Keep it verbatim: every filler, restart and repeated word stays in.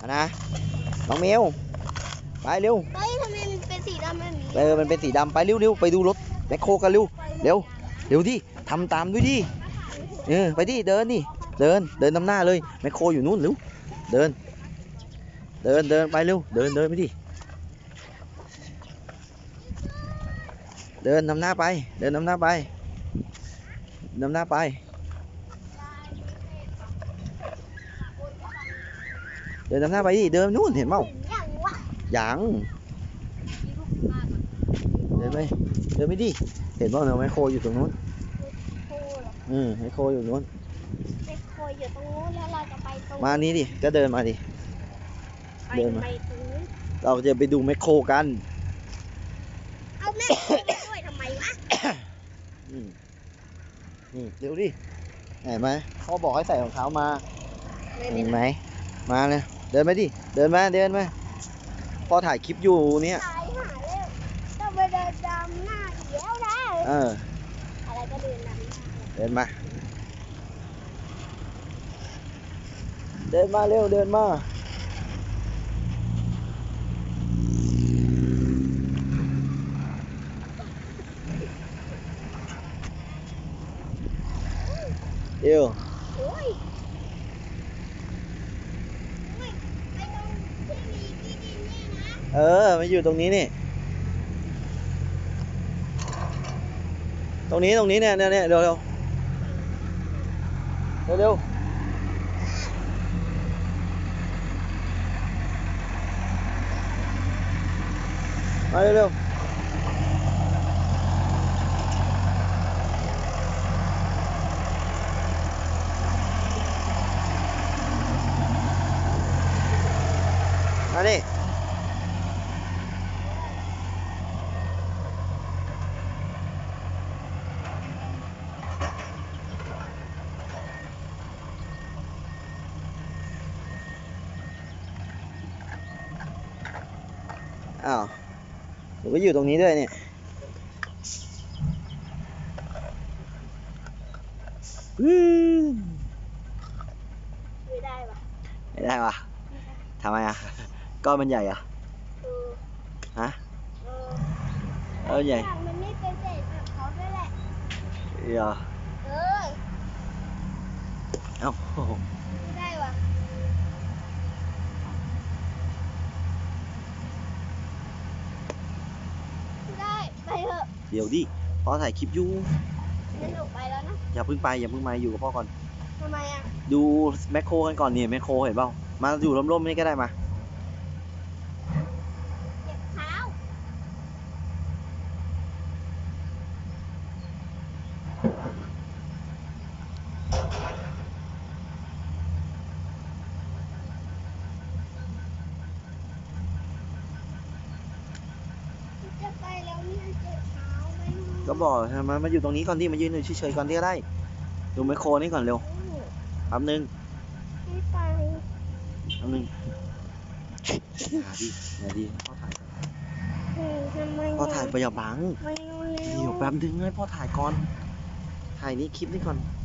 นะน้องเมลไปเร็วเฮ้ยทำไมมันเป็นสีดำแบบนี้เออมันเป็นสีดำไปเร็วเร็วไปดูรถแมคโครกันเร็วเร็วเร็วดิทำตามด้วยดิเออไปดิเดินดิเดินเดินนำหน้าเลยแมคโครอยู่นู้นเร็วเดินเดินเดินไปเร็วเดินเดินไปดิเดินนำหน้าไปเดินนำหน้าไปนำหน้าไปเดินนำหน้าไปดิเดินนู่นเห็นเปล่ายังเดินไปเดินไปดิเห็นเปล่าเนาะแมคโครอยู่ตรงนู้นอืมแมคโครอยู่นู้นแมคโครอยู่ตรงนู้นแล้วเราจะไปตรงมานี้ดิก็เดินมาดิเดินมาเราจะไปดูแมคโครกันเอาแมคโครไปด้วยทำไมวะนี่เร็วดิเห็นไหมเขาบอกให้ใส่รองเท้ามาเห็นไหมมาเลยเดินไปดิเดินมาเดินมาพอถ่ายคลิปอยู่เนี่ยถ่ายหาเร็วต้องไปเดินดำหน้าเดี๋ยวนะเอออะไรก็เดินดำเดินมาเดินมาเร็วเดินมาเดี๋ยวเออมาอยู่ตรงนี้นี่ตรงนี้ตรงนี้เนี่ยเนี่ยเนี่ยเร็วเร็วเร็วเร็วมาเร็วเร็วมาดิอ้าวหนูก็อยู่ตรงนี้ด้วยเนี่ยไม่ได้ปะไม่ได้ปะทำไมอ่ะก้อนมันใหญ่อ่ะฮะเออใหญ่มันไม่เป็นเศษแบบเขาด้วยแหละเหรอเออเอ้าไม่ได้วะไม่ได้ไปเถอะเดี๋ยวดิพ่อถ่ายคลิปอยู่งั้นหนูไปแล้วนะอย่าเพิ่งไปอย่าเพิ่งมาอยู่กับพ่อก่อนทำไมอ่ะดูแมคโครกันก่อนนี่แมคโครเห็นเปล่ามาอยู่ร่มๆนี่ก็ได้มาเจ็บเท้าจะไปแล้วเนี่ยเจ็บเท้าไม่ก็บอกทำไมมาอยู่ตรงนี้ก่อนที่มายืนอยู่เฉยๆก่อนที่ก็ได้ดูแมคโครนี่ก่อนเร็วแป๊บนึงไม่ไปแป๊บนึงอย่าดิอย่าดิพ่อถ่ายพ่อถ่ายไปอย่าบังเดี๋ยวแป๊บนึงให้พ่อถ่ายก่อนถ่ายนี่คลิปนี้ก่อน